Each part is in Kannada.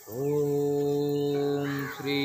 ಓಂ ಶ್ರೀ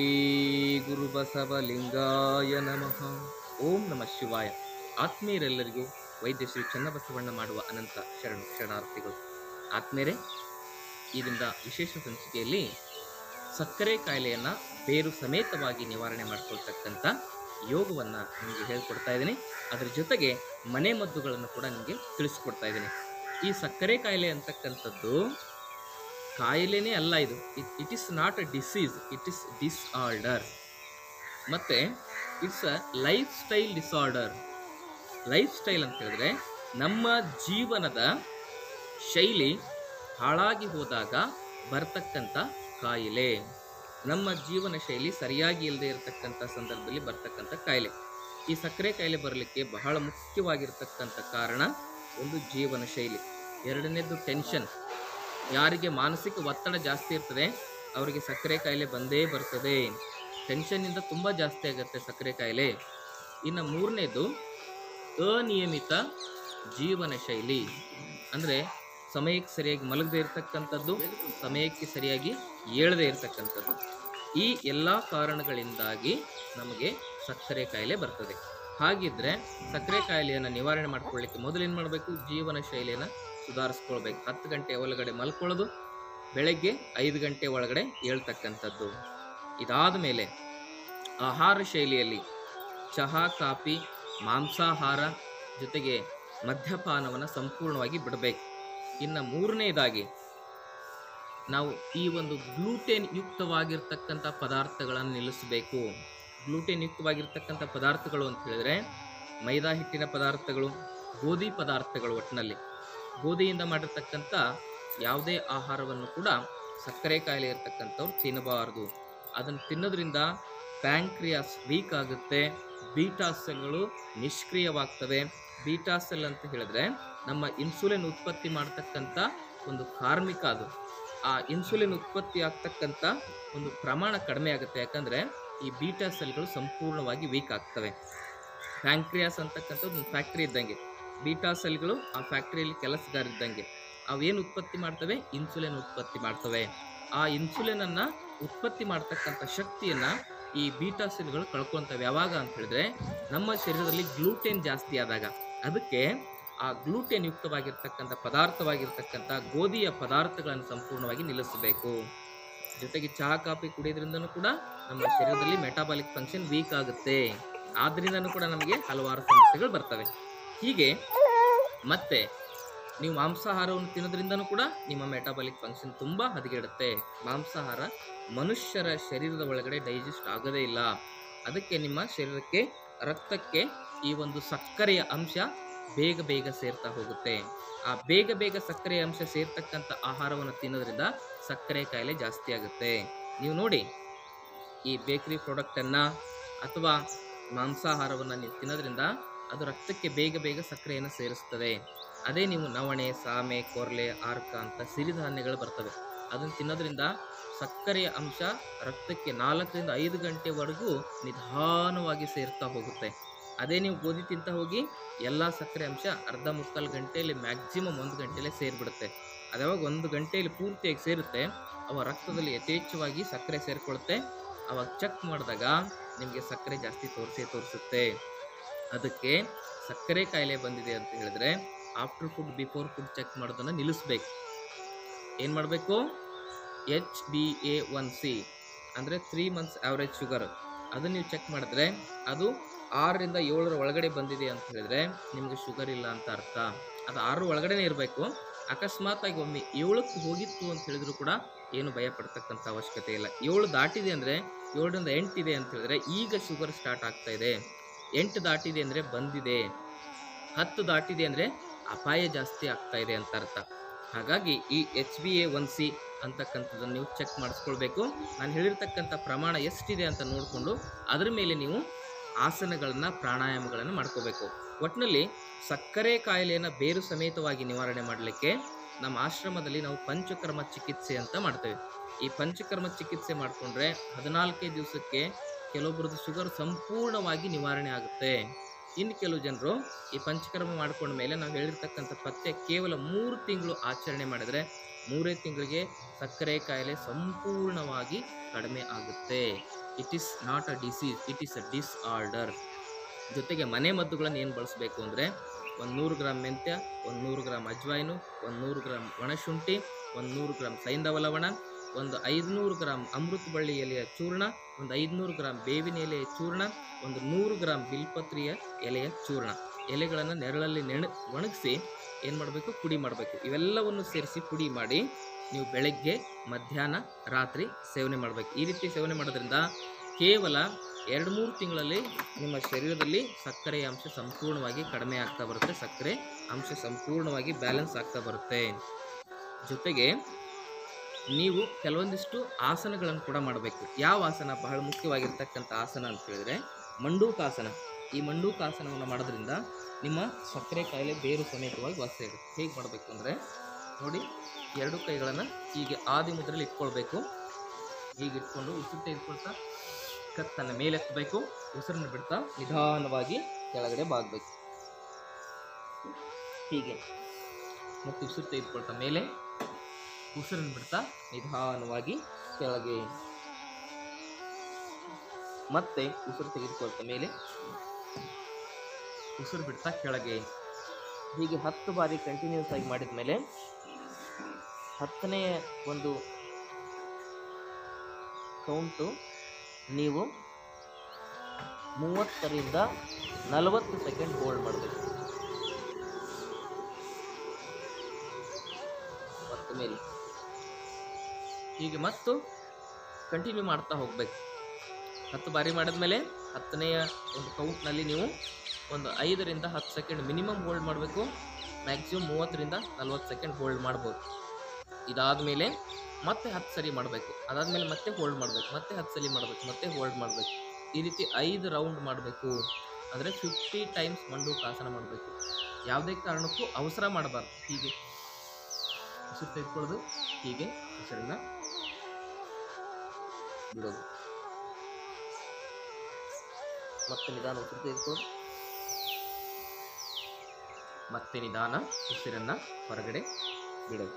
ಗುರುಬಸವಲಿಂಗಾಯ ನಮಃ. ಓಂ ನಮಃ ಶಿವಾಯ. ಆತ್ಮೀಯರೆಲ್ಲರಿಗೂ ವೈದ್ಯ ಶ್ರೀ ಚನ್ನಬಸವಣ್ಣ ಮಾಡುವ ಅನಂತ ಶರಣಾರ್ಥಿಗಳು. ಆತ್ಮೀಯರೇ, ಈ ದಿನದ ವಿಶೇಷ ಸಂಚಿಕೆಯಲ್ಲಿ ಸಕ್ಕರೆ ಕಾಯಿಲೆಯನ್ನು ಬೇರು ಸಮೇತವಾಗಿ ನಿವಾರಣೆ ಮಾಡಿಕೊಳ್ತಕ್ಕಂಥ ಯೋಗವನ್ನು ನಿಮಗೆ ಹೇಳ್ಕೊಡ್ತಾ ಇದ್ದೀನಿ. ಅದರ ಜೊತೆಗೆ ಮನೆ ಮದ್ದುಗಳನ್ನು ಕೂಡ ನಿಮಗೆ ತಿಳಿಸ್ಕೊಡ್ತಾ ಇದ್ದೀನಿ. ಈ ಸಕ್ಕರೆ ಕಾಯಿಲೆ ಅಂತಕ್ಕಂಥದ್ದು ಕಾಯಿಲೆನೇ ಅಲ್ಲ. ಇದು it is not a disease, it is disorder. ಮತ್ತು it's a life style disorder. Life style ಅಂತ ಹೇಳಿದ್ರೆ ನಮ್ಮ ಜೀವನದ ಶೈಲಿ ಹಾಳಾಗಿ ಹೋದಾಗ ಬರ್ತಕ್ಕಂಥ ಕಾಯಿಲೆ. ನಮ್ಮ ಜೀವನ ಶೈಲಿ ಸರಿಯಾಗಿ ಇಲ್ಲದೆ ಇರತಕ್ಕಂಥ ಸಂದರ್ಭದಲ್ಲಿ ಬರ್ತಕ್ಕಂಥ ಕಾಯಿಲೆ. ಈ ಸಕ್ಕರೆ ಕಾಯಿಲೆ ಬರಲಿಕ್ಕೆ ಬಹಳ ಮುಖ್ಯವಾಗಿರ್ತಕ್ಕಂಥ ಕಾರಣ ಒಂದು ಜೀವನ ಶೈಲಿ. ಎರಡನೇದು ಟೆನ್ಷನ್. ಯಾರಿಗೆ ಮಾನಸಿಕ ಒತ್ತಡ ಜಾಸ್ತಿ ಇರ್ತದೆ ಅವರಿಗೆ ಸಕ್ಕರೆ ಕಾಯಿಲೆ ಬಂದೇ ಬರ್ತದೆ. ಟೆನ್ಷನ್ನಿಂದ ತುಂಬ ಜಾಸ್ತಿ ಆಗುತ್ತೆ ಸಕ್ಕರೆ ಕಾಯಿಲೆ. ಇನ್ನು ಮೂರನೇದು ಅನಿಯಮಿತ ಜೀವನ ಶೈಲಿ. ಅಂದರೆ ಸಮಯಕ್ಕೆ ಸರಿಯಾಗಿ ಮಲಗದೇ ಇರತಕ್ಕಂಥದ್ದು, ಸಮಯಕ್ಕೆ ಸರಿಯಾಗಿ ಏಳದೇ ಇರತಕ್ಕಂಥದ್ದು. ಈ ಎಲ್ಲ ಕಾರಣಗಳಿಂದಾಗಿ ನಮಗೆ ಸಕ್ಕರೆ ಕಾಯಿಲೆ ಬರ್ತದೆ. ಹಾಗಿದ್ರೆ ಸಕ್ಕರೆ ಕಾಯಿಲೆಯನ್ನು ನಿವಾರಣೆ ಮಾಡ್ಕೊಳ್ಳಿಕ್ಕೆ ಮೊದಲೇನು ಮಾಡಬೇಕು? ಜೀವನ ಶೈಲಿಯನ್ನು ಸುಧಾರಿಸ್ಕೊಳ್ಬೇಕು. 10 ಗಂಟೆ ಒಳಗಡೆ ಮಲ್ಕೊಳ್ಳೋದು, ಬೆಳಗ್ಗೆ 5 ಗಂಟೆ ಒಳಗಡೆ ಏಳ್ತಕ್ಕಂಥದ್ದು. ಇದಾದ ಮೇಲೆ ಆಹಾರ ಶೈಲಿಯಲ್ಲಿ ಚಹಾ, ಕಾಫಿ, ಮಾಂಸಾಹಾರ ಜೊತೆಗೆ ಮದ್ಯಪಾನವನ್ನು ಸಂಪೂರ್ಣವಾಗಿ ಬಿಡಬೇಕು. ಇನ್ನು ಮೂರನೇದಾಗಿ ನಾವು ಈ ಒಂದು ಗ್ಲೂಟೆನ್ ಯುಕ್ತವಾಗಿರ್ತಕ್ಕಂಥ ಪದಾರ್ಥಗಳನ್ನು ನಿಲ್ಲಿಸಬೇಕು. ಗ್ಲೂಟೆನ್ ಯುಕ್ತವಾಗಿರ್ತಕ್ಕಂಥ ಪದಾರ್ಥಗಳು ಅಂತ ಹೇಳಿದ್ರೆ ಮೈದಾ ಹಿಟ್ಟಿನ ಪದಾರ್ಥಗಳು, ಗೋಧಿ ಪದಾರ್ಥಗಳು. ಒಟ್ಟಿನಲ್ಲಿ ಗೋಧಿಯಿಂದ ಮಾಡಿರ್ತಕ್ಕಂಥ ಯಾವುದೇ ಆಹಾರವನ್ನು ಕೂಡ ಸಕ್ಕರೆ ಕಾಯಿಲೆ ಇರತಕ್ಕಂಥವ್ರು ತಿನ್ನಬಾರ್ದು. ಅದನ್ನು ತಿನ್ನೋದ್ರಿಂದ ಪ್ಯಾಂಕ್ರಿಯಾಸ್ ವೀಕ್ ಆಗುತ್ತೆ, ಬೀಟಾ ಸೆಲ್ಗಳು ನಿಷ್ಕ್ರಿಯವಾಗ್ತವೆ. ಬೀಟಾ ಸೆಲ್ ಅಂತ ಹೇಳಿದ್ರೆ ನಮ್ಮ ಇನ್ಸುಲಿನ್ ಉತ್ಪತ್ತಿ ಮಾಡ್ತಕ್ಕಂಥ ಒಂದು ಕಾರ್ಮಿಕ. ಅದು ಆ ಇನ್ಸುಲಿನ್ ಉತ್ಪತ್ತಿ ಆಗ್ತಕ್ಕಂಥ ಒಂದು ಪ್ರಮಾಣ ಕಡಿಮೆ ಆಗುತ್ತೆ. ಯಾಕಂದರೆ ಈ ಬೀಟಾ ಸೆಲ್ಗಳು ಸಂಪೂರ್ಣವಾಗಿ ವೀಕ್ ಆಗ್ತವೆ. ಪ್ಯಾಂಕ್ರಿಯಾಸ್ ಅಂತಕ್ಕಂಥದ್ದು ಒಂದು ಫ್ಯಾಕ್ಟ್ರಿ ಇದ್ದಂಗೆ, ಬೀಟಾ ಸೆಲ್ಗಳು ಆ ಫ್ಯಾಕ್ಟ್ರಿಯಲ್ಲಿ ಕೆಲಸಗಾರ ಇದ್ದಂಗೆ. ಅವೇನು ಉತ್ಪತ್ತಿ ಮಾಡ್ತವೆ? ಇನ್ಸುಲಿನ್ ಉತ್ಪತ್ತಿ ಮಾಡ್ತವೆ. ಆ ಇನ್ಸುಲಿನನ್ನು ಉತ್ಪತ್ತಿ ಮಾಡ್ತಕ್ಕಂಥ ಶಕ್ತಿಯನ್ನು ಈ ಬೀಟಾ ಸೆಲ್ಗಳು ಕಳ್ಕೊಳ್ತವೆ. ಯಾವಾಗ ಅಂತ ಹೇಳಿದ್ರೆ ನಮ್ಮ ಶರೀರದಲ್ಲಿ ಗ್ಲೂಟೆನ್ ಜಾಸ್ತಿ ಆದಾಗ. ಅದಕ್ಕೆ ಆ ಗ್ಲೂಟೆನ್ ಯುಕ್ತವಾಗಿರ್ತಕ್ಕಂಥ ಪದಾರ್ಥವಾಗಿರ್ತಕ್ಕಂಥ ಗೋಧಿಯ ಪದಾರ್ಥಗಳನ್ನು ಸಂಪೂರ್ಣವಾಗಿ ನಿಲ್ಲಿಸಬೇಕು. ಜೊತೆಗೆ ಚಹಾ, ಕಾಫಿ ಕುಡಿಯೋದ್ರಿಂದನೂ ಕೂಡ ನಮ್ಮ ಶರೀರದಲ್ಲಿ ಮೆಟಾಬಾಲಿಕ್ ಫಂಕ್ಷನ್ ವೀಕ್ ಆಗುತ್ತೆ. ಆದ್ರಿಂದನೂ ಕೂಡ ನಮಗೆ ಹಲವಾರು ಸಮಸ್ಯೆಗಳು ಬರ್ತವೆ. ಹೀಗೆ ಮತ್ತೆ ನೀವು ಮಾಂಸಾಹಾರವನ್ನು ತಿನ್ನೋದ್ರಿಂದನೂ ಕೂಡ ನಿಮ್ಮ ಮೆಟಾಬಾಲಿಕ್ ಫಂಕ್ಷನ್ ತುಂಬ ಹದಗೆಡುತ್ತೆ. ಮಾಂಸಾಹಾರ ಮನುಷ್ಯರ ಶರೀರದ ಒಳಗಡೆ ಡೈಜೆಸ್ಟ್ ಆಗೋದೇ ಇಲ್ಲ. ಅದಕ್ಕೆ ನಿಮ್ಮ ಶರೀರಕ್ಕೆ, ರಕ್ತಕ್ಕೆ ಈ ಒಂದು ಸಕ್ಕರೆಯ ಅಂಶ ಬೇಗ ಬೇಗ ಸೇರ್ತಾ ಹೋಗುತ್ತೆ. ಆ ಬೇಗ ಬೇಗ ಸಕ್ಕರೆಯ ಅಂಶ ಸೇರ್ತಕ್ಕಂಥ ಆಹಾರವನ್ನು ತಿನ್ನೋದ್ರಿಂದ ಸಕ್ಕರೆ ಕಾಯಿಲೆ ಜಾಸ್ತಿ ಆಗುತ್ತೆ. ನೀವು ನೋಡಿ, ಈ ಬೇಕರಿ ಪ್ರಾಡಕ್ಟನ್ನು ಅಥವಾ ಮಾಂಸಾಹಾರವನ್ನು ನೀವು ತಿನ್ನೋದ್ರಿಂದ ಅದು ರಕ್ತಕ್ಕೆ ಬೇಗ ಬೇಗ ಸಕ್ಕರೆಯನ್ನು ಸೇರಿಸ್ತದೆ. ಅದೇ ನೀವು ನವಣೆ, ಸಾಮೆ, ಕೊರ್ಲೆ, ಆರ್ಕ ಅಂತ ಸಿರಿಧಾನ್ಯಗಳು ಬರ್ತವೆ. ಅದನ್ನು ತಿನ್ನೋದ್ರಿಂದ ಸಕ್ಕರೆಯ ಅಂಶ ರಕ್ತಕ್ಕೆ 4 ರಿಂದ 5 ಗಂಟೆವರೆಗೂ ನಿಧಾನವಾಗಿ ಸೇರ್ತಾ ಹೋಗುತ್ತೆ. ಅದೇ ನೀವು ಗೋಧಿ ತಿಂತ ಹೋಗಿ ಎಲ್ಲ ಸಕ್ಕರೆ ಅಂಶ ಅರ್ಧ ಮುಕ್ಕಾಲು ಗಂಟೆಯಲ್ಲಿ, ಮ್ಯಾಕ್ಸಿಮಮ್ 1 ಗಂಟೆಯಲ್ಲೇ ಸೇರಿಬಿಡುತ್ತೆ. ಅದಾವಾಗ 1 ಗಂಟೆಯಲ್ಲಿ ಪೂರ್ತಿಯಾಗಿ ಸೇರುತ್ತೆ. ಅವ ರಕ್ತದಲ್ಲಿ ಯಥೇಚ್ಛವಾಗಿ ಸಕ್ಕರೆ ಸೇರಿಕೊಳ್ಳುತ್ತೆ. ಅವಾಗ ಚೆಕ್ ಮಾಡಿದಾಗ ನಿಮಗೆ ಸಕ್ಕರೆ ಜಾಸ್ತಿ ತೋರಿಸುತ್ತೆ. ಅದಕ್ಕೆ ಸಕ್ಕರೆ ಕಾಯಿಲೆ ಬಂದಿದೆ ಅಂತ ಹೇಳಿದ್ರೆ after food, before food check ಮಾಡೋದನ್ನು ನಿಲ್ಲಿಸ್ಬೇಕು. ಏನು ಮಾಡಬೇಕು? HbA1c ಅಂದರೆ 3 months ಆವ್ರೇಜ್ ಶುಗರ್. ಅದನ್ನು ನೀವು ಚೆಕ್ ಮಾಡಿದ್ರೆ ಅದು 6 ರಿಂದ 7 ಒಳಗಡೆ ಬಂದಿದೆ ಅಂತ ಹೇಳಿದ್ರೆ ನಿಮಗೆ ಶುಗರ್ ಇಲ್ಲ ಅಂತ ಅರ್ಥ. ಅದು 6 ಒಳಗಡೆನೇ ಇರಬೇಕು. ಅಕಸ್ಮಾತಾಗಿ ಒಮ್ಮೆ 7ಕ್ಕೆ ಹೋಗಿತ್ತು ಅಂತ ಹೇಳಿದ್ರು ಕೂಡ ಏನು ಭಯ ಪಡ್ತಕ್ಕಂಥ ಅವಶ್ಯಕತೆ ಇಲ್ಲ. 7 ದಾಟಿದೆ ಅಂದರೆ, 7 ರಿಂದ 8 ಇದೆ ಅಂತ ಹೇಳಿದ್ರೆ ಈಗ ಶುಗರ್ ಸ್ಟಾರ್ಟ್ ಆಗ್ತಾ ಇದೆ. 8 ದಾಟಿದೆ ಅಂದರೆ ಬಂದಿದೆ. 10 ದಾಟಿದೆ ಅಂದರೆ ಅಪಾಯ ಜಾಸ್ತಿ ಆಗ್ತಾ ಇದೆ ಅಂತ ಅರ್ಥ. ಹಾಗಾಗಿ ಈ HbA1c ಅಂತಕ್ಕಂಥದ್ದನ್ನು ನೀವು ಚೆಕ್ ಮಾಡಿಸ್ಕೊಳ್ಬೇಕು. ನಾನು ಹೇಳಿರ್ತಕ್ಕಂಥ ಪ್ರಮಾಣ ಎಷ್ಟಿದೆ ಅಂತ ನೋಡಿಕೊಂಡು ಅದರ ಮೇಲೆ ನೀವು ಆಸನಗಳನ್ನು, ಪ್ರಾಣಾಯಾಮಗಳನ್ನು ಮಾಡ್ಕೋಬೇಕು. ಒಟ್ಟಿನಲ್ಲಿ ಸಕ್ಕರೆ ಕಾಯಿಲೆಯನ್ನು ಬೇರು ಸಮೇತವಾಗಿ ನಿವಾರಣೆ ಮಾಡಲಿಕ್ಕೆ ನಮ್ಮ ಆಶ್ರಮದಲ್ಲಿ ನಾವು ಪಂಚಕರ್ಮ ಚಿಕಿತ್ಸೆ ಅಂತ ಮಾಡ್ತೇವೆ. ಈ ಪಂಚಕರ್ಮ ಚಿಕಿತ್ಸೆ ಮಾಡಿಕೊಂಡ್ರೆ 14 ದಿವಸಕ್ಕೆ ಕೆಲವೊಬ್ಬರದ್ದು ಶುಗರ್ ಸಂಪೂರ್ಣವಾಗಿ ನಿವಾರಣೆ ಆಗುತ್ತೆ. ಇನ್ನು ಕೆಲವು ಜನರು ಈ ಪಂಚಕರ್ಮ ಮಾಡ್ಕೊಂಡ ಮೇಲೆ ನಾವು ಹೇಳಿರ್ತಕ್ಕಂಥ ಪಥ್ಯ ಕೇವಲ 3 ತಿಂಗಳು ಆಚರಣೆ ಮಾಡಿದರೆ 3 ತಿಂಗಳಿಗೆ ಸಕ್ಕರೆ ಕಾಯಿಲೆ ಸಂಪೂರ್ಣವಾಗಿ ಕಡಿಮೆ ಆಗುತ್ತೆ. It is not a disease, it is a disorder. ಜೊತೆಗೆ ಮನೆ ಮದ್ದುಗಳನ್ನು ಏನು ಬಳಸಬೇಕು ಅಂದರೆ 100 ಗ್ರಾಮ್ ಮೆಂತ್ಯ, 100 ಗ್ರಾಮ್ ಅಜ್ವಾಯಿನು, 100 ಗ್ರಾಮ್ ಒಣಶುಂಠಿ, 100 ಗ್ರಾಮ್ ಸೈಂಧವ ಲವಣ, ಒಂದು 500 ಗ್ರಾಮ್ ಅಮೃತ ಬಳ್ಳಿ ಎಲೆಯ ಚೂರ್ಣ, ಒಂದು 500 ಗ್ರಾಮ್ ಬೇವಿನ ಎಲೆಯ ಚೂರ್ಣ, ಒಂದು 100 ಗ್ರಾಮ್ ಬಿಲ್ಪತ್ರಿಯ ಎಲೆಯ ಚೂರ್ಣ. ಎಲೆಗಳನ್ನು ನೆರಳಲ್ಲಿ ಒಣಗಿಸಿ ಏನು ಮಾಡಬೇಕು, ಪುಡಿ ಮಾಡಬೇಕು. ಇವೆಲ್ಲವನ್ನು ಸೇರಿಸಿ ಪುಡಿ ಮಾಡಿ ನೀವು ಬೆಳಗ್ಗೆ, ಮಧ್ಯಾಹ್ನ, ರಾತ್ರಿ ಸೇವನೆ ಮಾಡಬೇಕು. ಈ ರೀತಿ ಸೇವನೆ ಮಾಡೋದ್ರಿಂದ ಕೇವಲ 2-3 ತಿಂಗಳಲ್ಲಿ ನಿಮ್ಮ ಶರೀರದಲ್ಲಿ ಸಕ್ಕರೆಯ ಅಂಶ ಸಂಪೂರ್ಣವಾಗಿ ಕಡಿಮೆ ಆಗ್ತಾ ಬರುತ್ತೆ. ಸಕ್ಕರೆ ಅಂಶ ಸಂಪೂರ್ಣವಾಗಿ ಬ್ಯಾಲೆನ್ಸ್ ಆಗ್ತಾ ಬರುತ್ತೆ. ಜೊತೆಗೆ ನೀವು ಕೆಲವೊಂದಿಷ್ಟು ಆಸನಗಳನ್ನು ಕೂಡ ಮಾಡಬೇಕು. ಯಾವ ಆಸನ ಬಹಳ ಮುಖ್ಯವಾಗಿರ್ತಕ್ಕಂಥ ಆಸನ ಅಂತ ಹೇಳಿದ್ರೆ ಮಂಡೂಕಾಸನ. ಈ ಮಂಡೂಕಾಸನವನ್ನು ಮಾಡೋದ್ರಿಂದ ನಿಮ್ಮ ಸಕ್ಕರೆ ಕಾಯಿಲೆ ಬೇರು ಸಮೇತವಾಗಿ ವಾಸಿ ಆಗುತ್ತೆ. ಹೇಗೆ ಮಾಡಬೇಕು ಅಂದರೆ ನೋಡಿ, 2 ಕೈಗಳನ್ನು ಹೀಗೆ ಆದಿ ಮುದ್ರೆಯಲ್ಲಿ ಇಟ್ಕೊಳ್ಬೇಕು. ಹೀಗೆ ಇಟ್ಕೊಂಡು ಉಸಿರು ತೆಗೆದುಕೊಳ್ತಾ ಕತ್ತನ್ನು ಮೇಲೆತ್ತಬೇಕು. ಉಸಿರನ್ನು ಬಿಡ್ತಾ ನಿಧಾನವಾಗಿ ಕೆಳಗಡೆ ಬಾಗಬೇಕು. ಹೀಗೆ ಮತ್ತು ಉಸಿರು ತೆಗೆದುಕೊಳ್ತಾ ಮೇಲೆ, ಉಸಿರನ್ನು ಬಿಡ್ತಾ ನಿಧಾನವಾಗಿ ಕೆಳಗೆ, ಮತ್ತೆ ಉಸಿರು ತೆಗೆದುಕೊಳ್ತಾ ಮೇಲೆ, ಉಸಿರು ಬಿಡ್ತಾ ಕೆಳಗೆ. ಹೀಗೆ 10 ಬಾರಿ ಕಂಟಿನ್ಯೂಸ್ ಆಗಿ ಮಾಡಿದ ಮೇಲೆ 10ನೇ ಒಂದು ಕೌಂಟು ನೀವು 30ರಿಂದ 40 ಸೆಕೆಂಡ್ ಹೋಲ್ಡ್ ಮಾಡಬೇಕು. ಮತ್ತು ಮೇಲೆ ಹೀಗೆ ಮತ್ತು ಕಂಟಿನ್ಯೂ ಮಾಡ್ತಾ ಹೋಗಬೇಕು. 10 ಬಾರಿ ಮಾಡಿದ್ಮೇಲೆ 10ನೆಯ ಒಂದು ಕೌಂಟ್ನಲ್ಲಿ ನೀವು ಒಂದು 5ರಿಂದ 10 ಸೆಕೆಂಡ್ ಮಿನಿಮಮ್ ಹೋಲ್ಡ್ ಮಾಡಬೇಕು. ಮ್ಯಾಕ್ಸಿಮಮ್ 30ರಿಂದ 40 ಸೆಕೆಂಡ್ ಹೋಲ್ಡ್ ಮಾಡ್ಬೋದು. ಇದಾದ ಮೇಲೆ ಮತ್ತೆ 10 ಸರಿ ಮಾಡಬೇಕು. ಅದಾದಮೇಲೆ ಮತ್ತೆ ಹೋಲ್ಡ್ ಮಾಡಬೇಕು, ಮತ್ತೆ 10 ಸರಿ ಮಾಡಬೇಕು, ಮತ್ತೆ ಹೋಲ್ಡ್ ಮಾಡಬೇಕು. ಈ ರೀತಿ 5 ರೌಂಡ್ ಮಾಡಬೇಕು. ಅಂದರೆ 50 ಟೈಮ್ಸ್ ಮಂಡೂಕಾಸನ ಮಾಡಬೇಕು. ಯಾವುದೇ ಕಾರಣಕ್ಕೂ ಅವಸರ ಮಾಡಬಾರ್ದು. ಹೀಗೆ ಉಸಿರು ತೆಗೆದುಕೊಳ್ಳೋದು, ಹೀಗೆ ಉಸಿರನ್ನು ಬಿಡೋದು, ಮತ್ತೆ ನಿಧಾನ ಉಸಿರು ತೆಗೆದುಕೊಳ್ಳೋದು, ಮತ್ತೆ ನಿಧಾನ ಉಸಿರನ್ನು ಹೊರಗಡೆ ಬಿಡೋದು.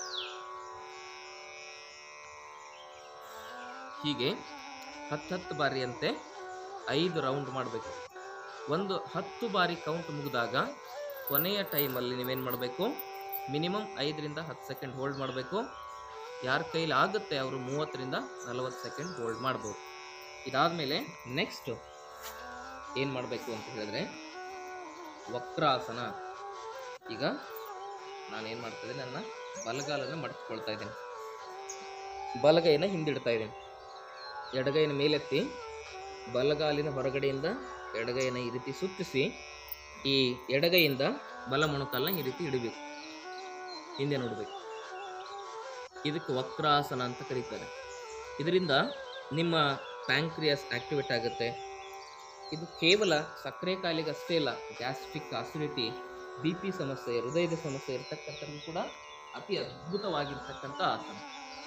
ಹೀಗೆ 10 ಬಾರಿಯಂತೆ 5 ರೌಂಡ್ ಮಾಡಬೇಕು. ಒಂದು 10 ಬಾರಿ ಕೌಂಟ್ ಮುಗಿದಾಗ ಕೊನೆಯ ಟೈಮಲ್ಲಿ ನೀವೇನು ಮಾಡಬೇಕು, ಮಿನಿಮಮ್ 5ರಿಂದ 10 ಸೆಕೆಂಡ್ ಹೋಲ್ಡ್ ಮಾಡಬೇಕು. ಯಾರ ಕೈಲಿ ಆಗುತ್ತೆ ಅವರು 30ರಿಂದ 40 ಸೆಕೆಂಡ್ ಹೋಲ್ಡ್ ಮಾಡ್ಬೋದು. ಇದಾದಮೇಲೆ ನೆಕ್ಸ್ಟ್ ಏನು ಮಾಡಬೇಕು ಅಂತ ಹೇಳಿದ್ರೆ ವಕ್ರಾಸನ. ಈಗ ನಾನೇನು ಮಾಡ್ತಾಯಿದ್ದೀನಿ, ನನ್ನ ಬಲಗಾಲನ್ನು ಮಡಚ್ಕೊಳ್ತಾ ಇದ್ದೀನಿ, ಬಲಗೈನ ಹಿಂದಿಡ್ತಾ ಇದ್ದೀನಿ. ಎಡಗೈನ ಮೇಲೆತ್ತಿ ಬಲಗಾಲಿನ ಹೊರಗಡೆಯಿಂದ ಎಡಗೈನ ಈ ರೀತಿ ಸುತ್ತಿಸಿ ಈ ಎಡಗೈಯಿಂದ ಬಲ ಮೊಣಕಾಲನ್ನ ಈ ರೀತಿ ಇಡಬೇಕು, ಹಿಂದೆ ನೋಡಬೇಕು. ಇದಕ್ಕೆ ವಕ್ರಾಸನ ಅಂತ ಕರೀತಾರೆ. ಇದರಿಂದ ನಿಮ್ಮ ಪ್ಯಾಂಕ್ರಿಯಾಸ್ ಆಕ್ಟಿವೇಟ್ ಆಗುತ್ತೆ. ಇದು ಕೇವಲ ಸಕ್ಕರೆ ಕಾಯಿಲೆಗೆ ಅಷ್ಟೇ ಇಲ್ಲ, ಗ್ಯಾಸ್ಟ್ರಿಕ್, ಅಸಿಡಿಟಿ, BP ಸಮಸ್ಯೆ, ಹೃದಯದ ಸಮಸ್ಯೆ ಇರತಕ್ಕಂಥದ್ದು ಕೂಡ ಅತಿ ಅದ್ಭುತವಾಗಿರ್ತಕ್ಕಂಥ ಆಸನ.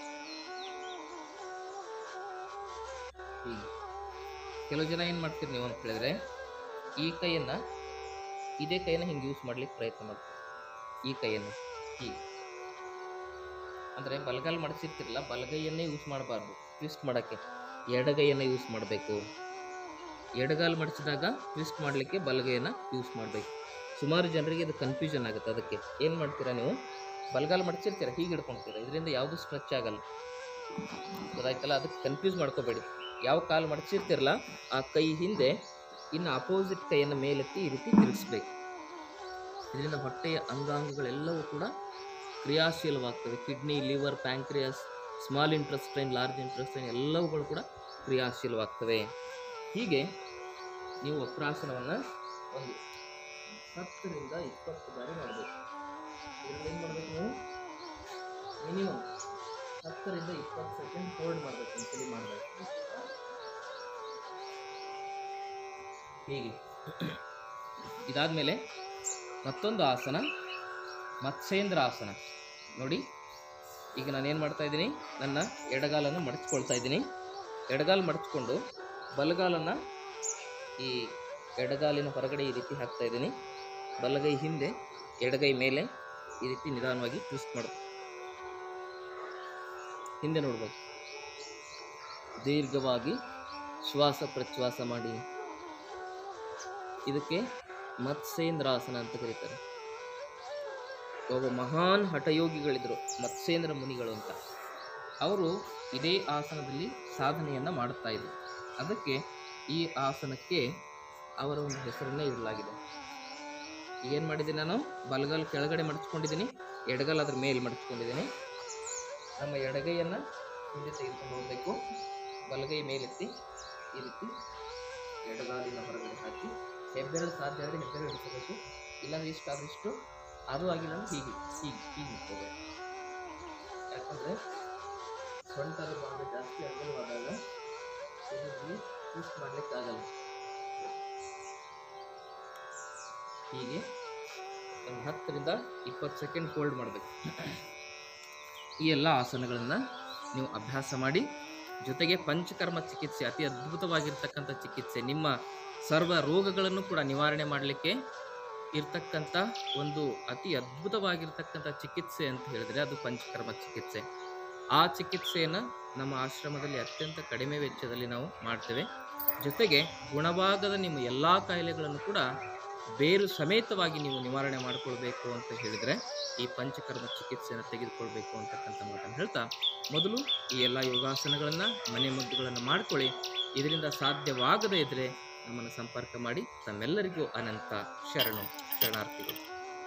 ಕೆಲವು ಜನ ಏನು ಮಾಡ್ತೀರಿ ನೀವು ಅಂತ ಹೇಳಿದ್ರೆ, ಈ ಕೈಯನ್ನು ಇದೇ ಕೈಯನ್ನು ಹಿಂಗೆ ಯೂಸ್ ಮಾಡ್ಲಿಕ್ಕೆ ಪ್ರಯತ್ನ ಮಾಡ್ತೀವಿ. ಈ ಕೈಯನ್ನು ಹೀಗೆ ಅಂದರೆ ಬಲಗಾಲು ಮಡಚಿರ್ತಿರಲ್ಲ, ಬಲಗೈಯನ್ನೇ ಯೂಸ್ ಮಾಡಬಾರ್ದು ಟ್ವಿಸ್ಟ್ ಮಾಡೋಕ್ಕೆ, ಎಡಗೈಯನ್ನು ಯೂಸ್ ಮಾಡಬೇಕು. ಎಡಗಾಲು ಮಡಚಿದಾಗ ಟ್ವಿಸ್ಟ್ ಮಾಡಲಿಕ್ಕೆ ಬಲಗೈಯನ್ನು ಯೂಸ್ ಮಾಡಬೇಕು. ಸುಮಾರು ಜನರಿಗೆ ಇದು ಕನ್ಫ್ಯೂಷನ್ ಆಗುತ್ತೆ. ಅದಕ್ಕೆ ಏನು ಮಾಡ್ತೀರಾ, ನೀವು ಬಲಗಾಲು ಮಡಚಿರ್ತೀರ, ಹೀಗೆ ಹಿಡ್ಕೊಳ್ತೀರ, ಇದರಿಂದ ಯಾವುದೂ ಸ್ಟ್ರೆಚ್ ಆಗಲ್ಲ, ಗೊತ್ತಾಯ್ತಲ್ಲ? ಅದಕ್ಕೆ ಕನ್ಫ್ಯೂಸ್ ಮಾಡ್ಕೋಬೇಡಿ. ಯಾವ ಕಾಲು ಮಡಚಿರ್ತಿರಲ್ಲ ಆ ಕೈ ಹಿಂದೆ ಇನ್ನು ಅಪೋಸಿಟ್ ಕೈಯನ್ನು ಮೇಲೆತ್ತಿ ಈ ರೀತಿ ತಿರುಗಿಸ್ಬೇಕು. ಇದರಿಂದ ಹೊಟ್ಟೆಯ ಅಂಗಾಂಗಗಳೆಲ್ಲವೂ ಕೂಡ ಕ್ರಿಯಾಶೀಲವಾಗ್ತವೆ. Kidney, liver, pancreas, small intestine, large intestine ಎಲ್ಲವುಗಳು ಕೂಡ ಕ್ರಿಯಾಶೀಲವಾಗ್ತವೆ. ಹೀಗೆ ನೀವು ವಕ್ರಾಸನವನ್ನು ಒಂದು 10ರಿಂದ 20 ಬಾರಿ ಮಾಡಬೇಕು. ಇದರಲ್ಲಿ ಏನು ಮಾಡಬೇಕು, ನೀವು ಮಿನಿಮಮ್ 10ರಿಂದ 20 ಸೆಕೆಂಡ್ ಹೋಲ್ಡ್ ಮಾಡಬೇಕು. ಒಂದ್ಸಲಿ ಮಾಡಬೇಕು ಹೀಗೆ. ಇದಾದಮೇಲೆ ಮತ್ತೊಂದು ಆಸನ, ಮತ್ಸ್ಯೇಂದ್ರ ಆಸನ. ನೋಡಿ, ಈಗ ನಾನೇನು ಮಾಡ್ತಾ ಇದ್ದೀನಿ, ನನ್ನ ಎಡಗಾಲನ್ನು ಮಡಚ್ಕೊಳ್ತಾ ಇದ್ದೀನಿ. ಎಡಗಾಲು ಮಡಚ್ಕೊಂಡು ಬಲಗಾಲನ್ನು ಈ ಎಡಗಾಲಿನ ಹೊರಗಡೆ ಈ ರೀತಿ ಹಾಕ್ತಾ ಇದ್ದೀನಿ. ಬಲಗೈ ಹಿಂದೆ, ಎಡಗೈ ಮೇಲೆ ಈ ರೀತಿ ನಿಧಾನವಾಗಿ ಟ್ವಿಸ್ಟ್ ಮಾಡಬೇಕು. ಹಿಂದೆ ನೋಡ್ಬೇಕು. ದೀರ್ಘವಾಗಿ ಶ್ವಾಸ ಪ್ರಶ್ವಾಸ ಮಾಡಿ. ಇದಕ್ಕೆ ಮತ್ಸ್ಯೇಂದ್ರಾಸನ ಅಂತ ಕರೀತಾರೆ. ಒಬ್ಬ ಮಹಾನ್ ಹಠಯೋಗಿಗಳಿದ್ರು, ಮತ್ಸ್ಯೇಂದ್ರ ಮುನಿಗಳು ಅಂತ. ಅವರು ಇದೇ ಆಸನದಲ್ಲಿ ಸಾಧನೆಯನ್ನು ಮಾಡುತ್ತಾ ಇದ್ರು. ಅದಕ್ಕೆ ಈ ಆಸನಕ್ಕೆ ಅವರ ಒಂದು ಹೆಸರನ್ನೇ ಇಡಲಾಗಿದೆ. ಏನು ಮಾಡಿದ್ದೀನಿ ನಾನು? ಬಲಗಾಲ ಕೆಳಗಡೆ ಮಡಚ್ಕೊಂಡಿದ್ದೀನಿ, ಎಡಗಾಲ ಅದ್ರ ಮೇಲೆ ಮಡಚ್ಕೊಂಡಿದ್ದೀನಿ. ನಮ್ಮ ಎಡಗೈಯನ್ನು ಹಿಂದೆ ತೆಗೆದುಕೊಂಡು ಹೋಗಬೇಕು. ಬಲಗೈ ಮೇಲೆತ್ತಿ ಈ ರೀತಿ ಎಡಗಾಲಿನ ಹೊರಗಡೆ ಹಾಕಿ ಹೆಬ್ಬೆರಳು ಸಾಧ್ಯ ಆದರೆ ಹೆಬ್ಬೆರಳು ಹಿಡಿಸಬೇಕು. ಇಲ್ಲಾಂದ್ರೆ ಇಷ್ಟು ಆದ್ರೆ ಇಷ್ಟು, ಅದು ಆಗಿಲ್ಲ ಅಂದ್ರೆ ಹೀಗೆ ಹೀಗೆ ಹೀಗೆ ನಿಂತ್ಕೋಬೇಕು. ಯಾಕಂದರೆ ಸೊಂಟದ ಭಾಗ ಜಾಸ್ತಿ ಅಗಲವಾದಾಗ ಇದರಲ್ಲಿ ಟ್ವಿಸ್ಟ್ ಮಾಡಲಿಕ್ಕಾಗಲ್ಲ. ಹೀಗೆ ಒಂದು 10 ರಿಂದ 20 ಸೆಕೆಂಡ್ ಹೋಲ್ಡ್ ಮಾಡಬೇಕು. ಈ ಎಲ್ಲ ಆಸನಗಳನ್ನು ನೀವು ಅಭ್ಯಾಸ ಮಾಡಿ. ಜೊತೆಗೆ ಪಂಚಕರ್ಮ ಚಿಕಿತ್ಸೆ, ಅತಿ ಅದ್ಭುತವಾಗಿರ್ತಕ್ಕಂಥ ಚಿಕಿತ್ಸೆ, ನಿಮ್ಮ ಸರ್ವ ರೋಗಗಳನ್ನು ಕೂಡ ನಿವಾರಣೆ ಮಾಡಲಿಕ್ಕೆ ಇರ್ತಕ್ಕಂಥ ಒಂದು ಅತಿ ಅದ್ಭುತವಾಗಿರ್ತಕ್ಕಂಥ ಚಿಕಿತ್ಸೆ ಅಂತ ಹೇಳಿದ್ರೆ ಅದು ಪಂಚಕರ್ಮ ಚಿಕಿತ್ಸೆ. ಆ ಚಿಕಿತ್ಸೆಯನ್ನು ನಮ್ಮ ಆಶ್ರಮದಲ್ಲಿ ಅತ್ಯಂತ ಕಡಿಮೆ ವೆಚ್ಚದಲ್ಲಿ ನಾವು ಮಾಡ್ತೇವೆ. ಜೊತೆಗೆ ಗುಣವಾಗದ ನಿಮ್ಮ ಎಲ್ಲ ಕಾಯಿಲೆಗಳನ್ನು ಕೂಡ ಬೇರು ಸಮೇತವಾಗಿ ನೀವು ನಿವಾರಣೆ ಮಾಡಿಕೊಳ್ಬೇಕು ಅಂತ ಹೇಳಿದರೆ ಈ ಪಂಚಕರ್ಮ ಚಿಕಿತ್ಸೆಯನ್ನು ತೆಗೆದುಕೊಳ್ಬೇಕು ಅಂತಕ್ಕಂಥ ಮಾತನ್ನು ಹೇಳ್ತಾ, ಮೊದಲು ಈ ಎಲ್ಲ ಯೋಗಾಸನಗಳನ್ನು, ಮನೆ ಮದ್ದುಗಳನ್ನು ಮಾಡಿಕೊಳ್ಳಿ. ಇದರಿಂದ ಸಾಧ್ಯವಾಗದೇ ಇದ್ದರೆ ನಮ್ಮನ್ನು ಸಂಪರ್ಕ ಮಾಡಿ. ತಮ್ಮೆಲ್ಲರಿಗೂ ಅನಂತ ಶರಣಾರ್ಥಿಗಳು.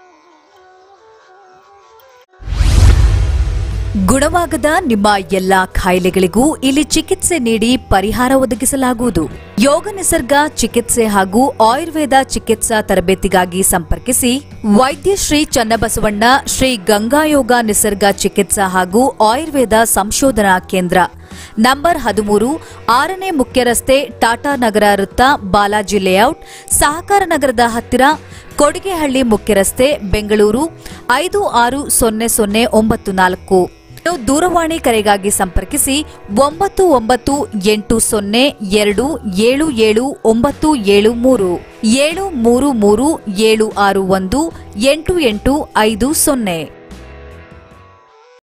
ಗುಣವಾಗದ ನಿಮ್ಮ ಎಲ್ಲಾ ಕಾಯಿಲೆಗಳಿಗೂ ಇಲ್ಲಿ ಚಿಕಿತ್ಸೆ ನೀಡಿ ಪರಿಹಾರ ಒದಗಿಸಲಾಗುವುದು. ಯೋಗ ನಿಸರ್ಗ ಚಿಕಿತ್ಸೆ ಹಾಗೂ ಆಯುರ್ವೇದ ಚಿಕಿತ್ಸಾ ತರಬೇತಿಗಾಗಿ ಸಂಪರ್ಕಿಸಿ. ವೈದ್ಯ ಶ್ರೀ ಚನ್ನಬಸವಣ್ಣ ಶ್ರೀ ಗಂಗಾಯೋಗ ನಿಸರ್ಗ ಚಿಕಿತ್ಸಾ ಹಾಗೂ ಆಯುರ್ವೇದ ಸಂಶೋಧನಾ ಕೇಂದ್ರ, ನಂಬರ್ 13, 6ನೇ ಮುಖ್ಯ ರಸ್ತೆ, ಟಾಟಾ ನಗರ ವೃತ್ತ, ಬಾಲಾಜಿ ಲೇಔಟ್, ಸಹಕಾರ ನಗರದ ಹತ್ತಿರ, ಕೊಡಿಗೆಹಳ್ಳಿ ಮುಖ್ಯ ರಸ್ತೆ, ಬೆಂಗಳೂರು 560094. ದೂರವಾಣಿ ಕರೆಗಾಗಿ ಸಂಪರ್ಕಿಸಿ 9980277973 733 761 8850.